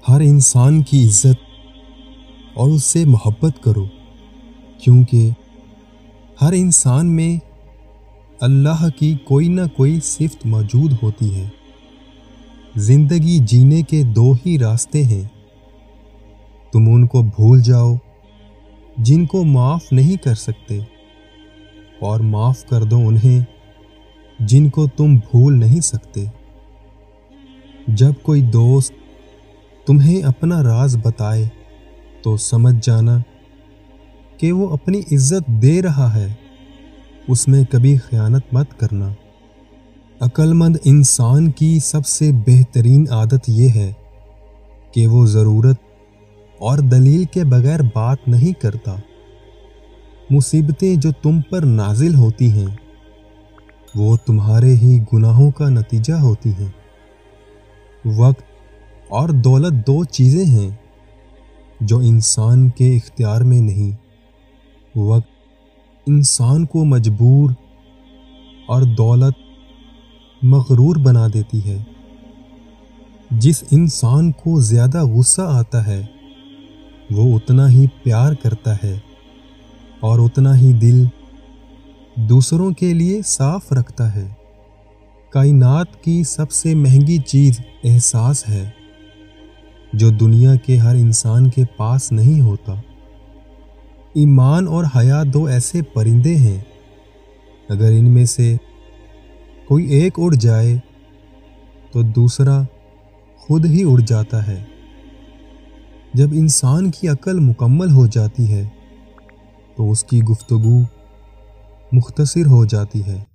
ہر انسان کی عزت اور اس سے محبت کرو، کیونکہ ہر انسان میں اللہ کی کوئی نہ کوئی صفت موجود ہوتی ہے۔ زندگی جینے کے دو ہی راستے ہیں، تم ان کو بھول جاؤ جن کو معاف نہیں کر سکتے، اور معاف کر دو انہیں جن کو تم بھول نہیں سکتے۔ جب کوئی دوست تمہیں اپنا راز بتائے تو سمجھ جانا کہ وہ اپنی عزت دے رہا ہے، اس میں کبھی خیانت مت کرنا۔ عقل مند انسان کی سب سے بہترین عادت یہ ہے کہ وہ ضرورت اور دلیل کے بغیر بات نہیں کرتا۔ مصیبتیں جو تم پر نازل ہوتی ہیں وہ تمہارے ہی گناہوں کا نتیجہ ہوتی ہیں۔ وقت اور دولت دو چیزیں ہیں جو انسان کے اختیار میں نہیں۔ وقت انسان کو مجبور اور دولت مغرور بنا دیتی ہے۔ جس انسان کو زیادہ غصہ آتا ہے وہ اتنا ہی پیار کرتا ہے اور اتنا ہی دل دوسروں کے لیے صاف رکھتا ہے۔ کائنات کی سب سے مہنگی چیز احساس ہے، جو دنیا کے ہر انسان کے پاس نہیں ہوتا۔ ایمان اور حیا دو ایسے پرندے ہیں، اگر ان میں سے کوئی ایک اڑ جائے تو دوسرا خود ہی اڑ جاتا ہے۔ جب انسان کی عقل مکمل ہو جاتی ہے تو اس کی گفتگو مختصر ہو جاتی ہے۔